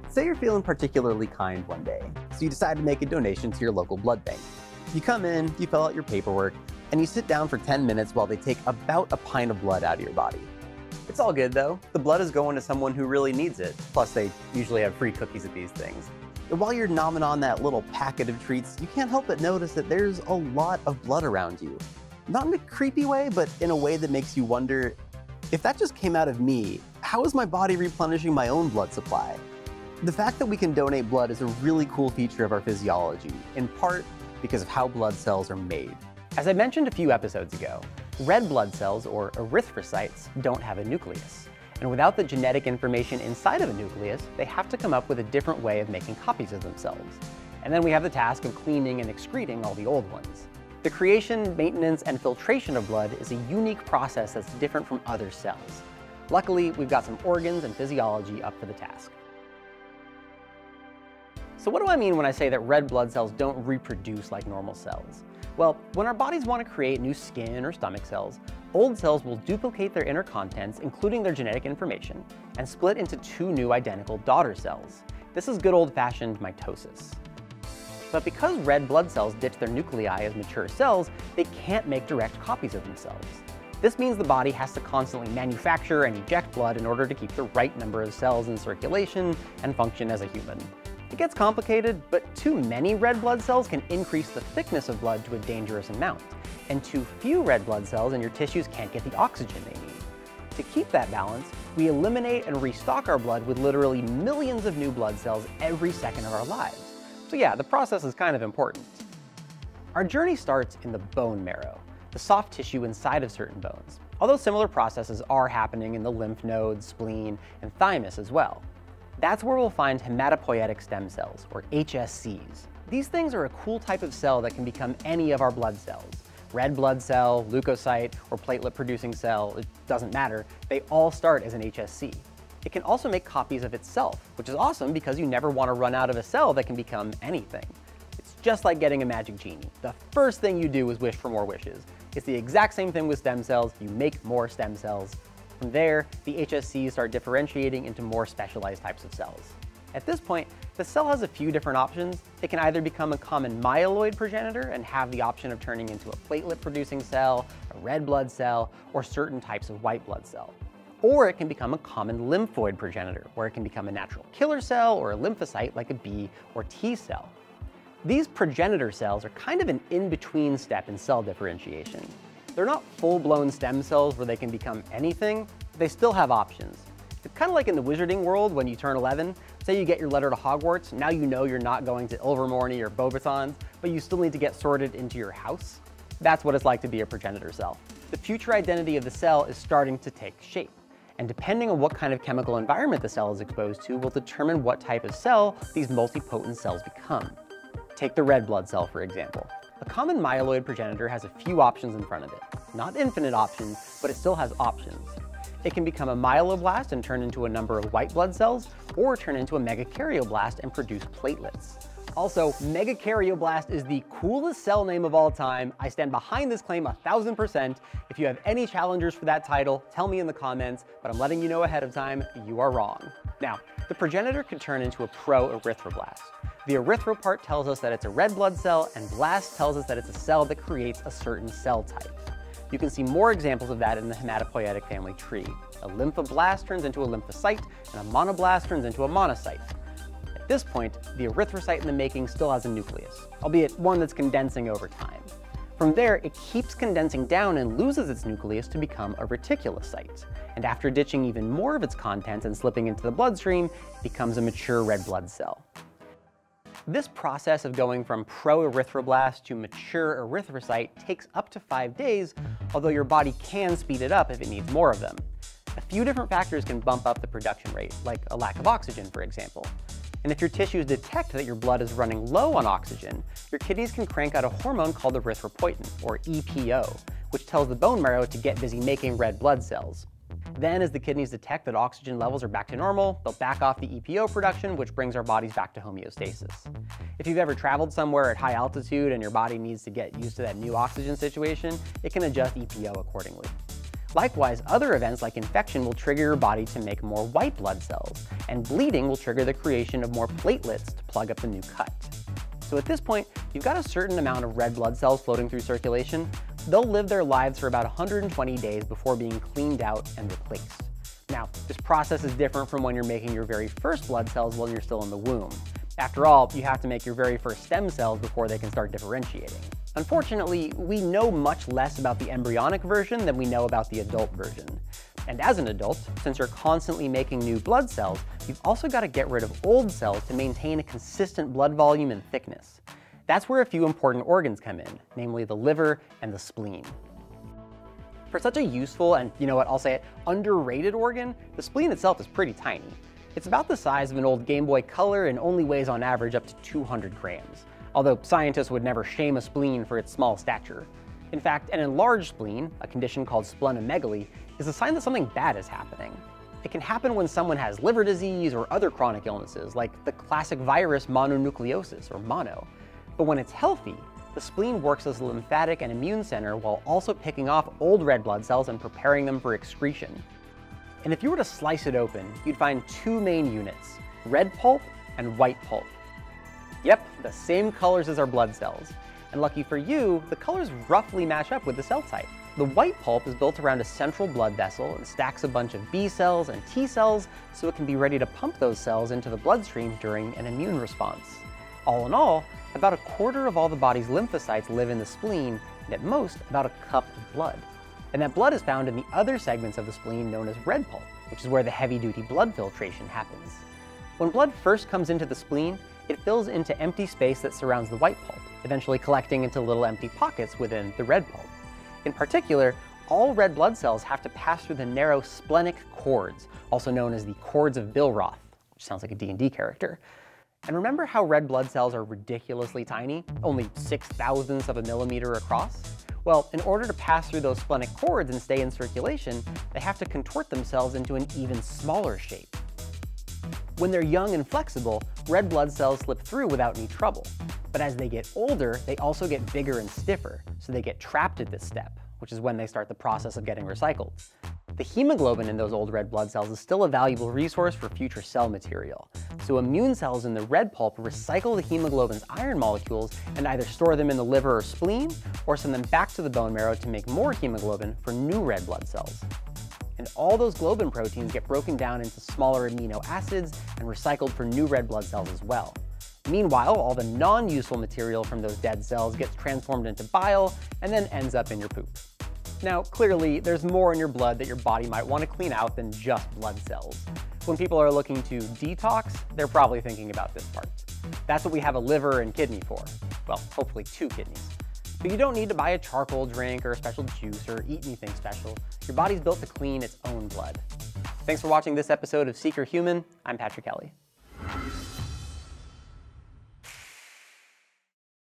Say you're feeling particularly kind one day, so you decide to make a donation to your local blood bank. You come in, you fill out your paperwork, and you sit down for 10 minutes while they take about a pint of blood out of your body. It's all good though. The blood is going to someone who really needs it. Plus, they usually have free cookies at these things. And while you're nomming on that little packet of treats, you can't help but notice that there's a lot of blood around you. Not in a creepy way, but in a way that makes you wonder, if that just came out of me, how is my body replenishing my own blood supply? The fact that we can donate blood is a really cool feature of our physiology, in part because of how blood cells are made. As I mentioned a few episodes ago, red blood cells, or erythrocytes, don't have a nucleus. And without the genetic information inside of a nucleus, they have to come up with a different way of making copies of themselves. And then we have the task of cleaning and excreting all the old ones. The creation, maintenance, and filtration of blood is a unique process that's different from other cells. Luckily, we've got some organs and physiology up for the task. So what do I mean when I say that red blood cells don't reproduce like normal cells? Well, when our bodies want to create new skin or stomach cells, old cells will duplicate their inner contents, including their genetic information, and split into two new identical daughter cells. This is good old-fashioned mitosis. But because red blood cells ditch their nuclei as mature cells, they can't make direct copies of themselves. This means the body has to constantly manufacture and eject blood in order to keep the right number of cells in circulation and function as a human. It gets complicated, but too many red blood cells can increase the thickness of blood to a dangerous amount, and too few red blood cells in your tissues can't get the oxygen they need. To keep that balance, we eliminate and restock our blood with literally millions of new blood cells every second of our lives. So yeah, the process is kind of important. Our journey starts in the bone marrow, the soft tissue inside of certain bones, although similar processes are happening in the lymph nodes, spleen, and thymus as well. That's where we'll find hematopoietic stem cells, or HSCs. These things are a cool type of cell that can become any of our blood cells. Red blood cell, leukocyte, or platelet-producing cell, it doesn't matter, they all start as an HSC. It can also make copies of itself, which is awesome because you never want to run out of a cell that can become anything. It's just like getting a magic genie. The first thing you do is wish for more wishes. It's the exact same thing with stem cells. You make more stem cells. From there, the HSCs start differentiating into more specialized types of cells. At this point, the cell has a few different options. It can either become a common myeloid progenitor and have the option of turning into a platelet-producing cell, a red blood cell, or certain types of white blood cell. Or it can become a common lymphoid progenitor, where it can become a natural killer cell or a lymphocyte like a B or T cell. These progenitor cells are kind of an in-between step in cell differentiation. They're not full-blown stem cells where they can become anything, but they still have options. It's kind of like in the wizarding world when you turn 11. Say you get your letter to Hogwarts, now you know you're not going to Ilvermorny or Beauxbatons, but you still need to get sorted into your house. That's what it's like to be a progenitor cell. The future identity of the cell is starting to take shape, and depending on what kind of chemical environment the cell is exposed to will determine what type of cell these multipotent cells become. Take the red blood cell, for example. A common myeloid progenitor has a few options in front of it. Not infinite options, but it still has options. It can become a myeloblast and turn into a number of white blood cells, or turn into a megakaryoblast and produce platelets. Also, megakaryoblast is the coolest cell name of all time. I stand behind this claim 1000%. If you have any challengers for that title, tell me in the comments, but I'm letting you know ahead of time, you are wrong. Now, the progenitor could turn into a pro-erythroblast. The erythro part tells us that it's a red blood cell, and blast tells us that it's a cell that creates a certain cell type. You can see more examples of that in the hematopoietic family tree. A lymphoblast turns into a lymphocyte, and a monoblast turns into a monocyte. At this point, the erythrocyte in the making still has a nucleus, albeit one that's condensing over time. From there, it keeps condensing down and loses its nucleus to become a reticulocyte. And after ditching even more of its contents and slipping into the bloodstream, it becomes a mature red blood cell. This process of going from pro-erythroblast to mature erythrocyte takes up to 5 days, although your body can speed it up if it needs more of them. A few different factors can bump up the production rate, like a lack of oxygen, for example. And if your tissues detect that your blood is running low on oxygen, your kidneys can crank out a hormone called erythropoietin, or EPO, which tells the bone marrow to get busy making red blood cells. Then, as the kidneys detect that oxygen levels are back to normal, they'll back off the EPO production, which brings our bodies back to homeostasis. If you've ever traveled somewhere at high altitude and your body needs to get used to that new oxygen situation, it can adjust EPO accordingly. Likewise, other events like infection will trigger your body to make more white blood cells, and bleeding will trigger the creation of more platelets to plug up the new cut. So at this point, you've got a certain amount of red blood cells floating through circulation. They'll live their lives for about 120 days before being cleaned out and replaced. Now, this process is different from when you're making your very first blood cells while you're still in the womb. After all, you have to make your very first stem cells before they can start differentiating. Unfortunately, we know much less about the embryonic version than we know about the adult version. And as an adult, since you're constantly making new blood cells, you've also got to get rid of old cells to maintain a consistent blood volume and thickness. That's where a few important organs come in, namely the liver and the spleen. For such a useful and, you know what, I'll say it, underrated organ, the spleen itself is pretty tiny. It's about the size of an old Game Boy Color and only weighs on average up to 200 grams. Although scientists would never shame a spleen for its small stature. In fact, an enlarged spleen, a condition called splenomegaly, is a sign that something bad is happening. It can happen when someone has liver disease or other chronic illnesses, like the classic virus mononucleosis, or mono. But when it's healthy, the spleen works as a lymphatic and immune center while also picking off old red blood cells and preparing them for excretion. And if you were to slice it open, you'd find two main units, red pulp and white pulp. Yep, the same colors as our blood cells. And lucky for you, the colors roughly match up with the cell type. The white pulp is built around a central blood vessel and stacks a bunch of B cells and T cells so it can be ready to pump those cells into the bloodstream during an immune response. All in all, about a quarter of all the body's lymphocytes live in the spleen, and at most, about a cup of blood. And that blood is found in the other segments of the spleen known as red pulp, which is where the heavy-duty blood filtration happens. When blood first comes into the spleen, it fills into empty space that surrounds the white pulp, eventually collecting into little empty pockets within the red pulp. In particular, all red blood cells have to pass through the narrow splenic cords, also known as the cords of Billroth, which sounds like a D&D character. And remember how red blood cells are ridiculously tiny, only 0.006 of a millimeter across? Well, in order to pass through those splenic cords and stay in circulation, they have to contort themselves into an even smaller shape. When they're young and flexible, red blood cells slip through without any trouble. But as they get older, they also get bigger and stiffer, so they get trapped at this step, which is when they start the process of getting recycled. The hemoglobin in those old red blood cells is still a valuable resource for future cell material. So immune cells in the red pulp recycle the hemoglobin's iron molecules and either store them in the liver or spleen, or send them back to the bone marrow to make more hemoglobin for new red blood cells. And all those globin proteins get broken down into smaller amino acids and recycled for new red blood cells as well. Meanwhile, all the non-useful material from those dead cells gets transformed into bile and then ends up in your poop. Now, clearly, there's more in your blood that your body might want to clean out than just blood cells. When people are looking to detox, they're probably thinking about this part. That's what we have a liver and kidney for. Well, hopefully 2 kidneys. But you don't need to buy a charcoal drink or a special juice or eat anything special. Your body's built to clean its own blood. Thanks for watching this episode of Seeker Human. I'm Patrick Kelly.